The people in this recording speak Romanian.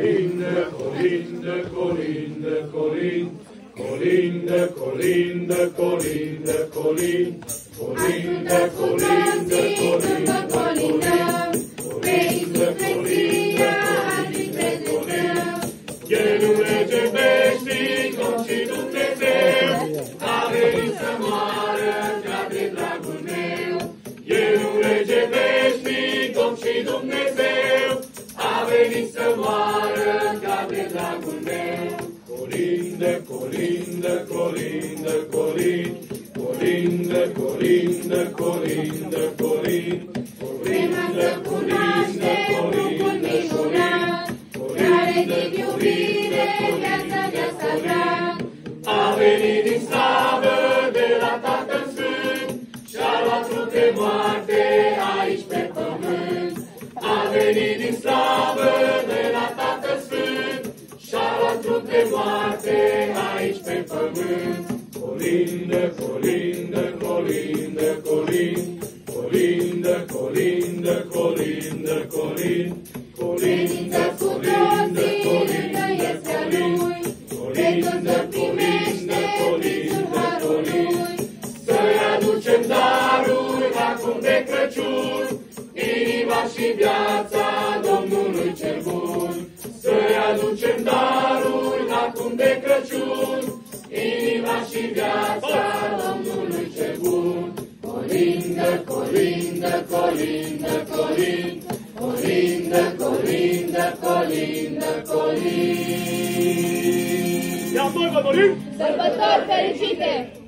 colindă, colindă, colindă, colindă, colindă, colindă, colindă, colindă, colindă, colindă, colindă, colindă, colindă, colindă, El ulege veșnic, om și Dumnezeu, a venit să moară ca de dragul meu. El ulege veșnic, om și Dumnezeu, a venit să moară ca de dragul meu. Colindă, colindă, colindă, colindă, colindă, colindă, colindă, colindă, colindă, colindă, colindă, care din iubire viața drag. A venit din slavă de la Tatăl Sfânt și-a luat trup de moarte aici pe pământ. A venit din slavă de la Tatăl Sfânt și-a luat trup de moarte aici pe pământ. Colindă, colindă, colindă, colindă, colindă, colindă, colindă, colindă, colindă, colindă, colindă, este a Lui, de tot primește prin harul Lui. Să-i aducem daruri acum de Crăciun, inima și viața Domnului cel bun. Să-i aducem daruri acum de Crăciun, inima și viața Domnului cel bun. Colindă, colindă, colindă, colindă, colindă, colindă, colindă, colindă. Ia, sărbători fericite!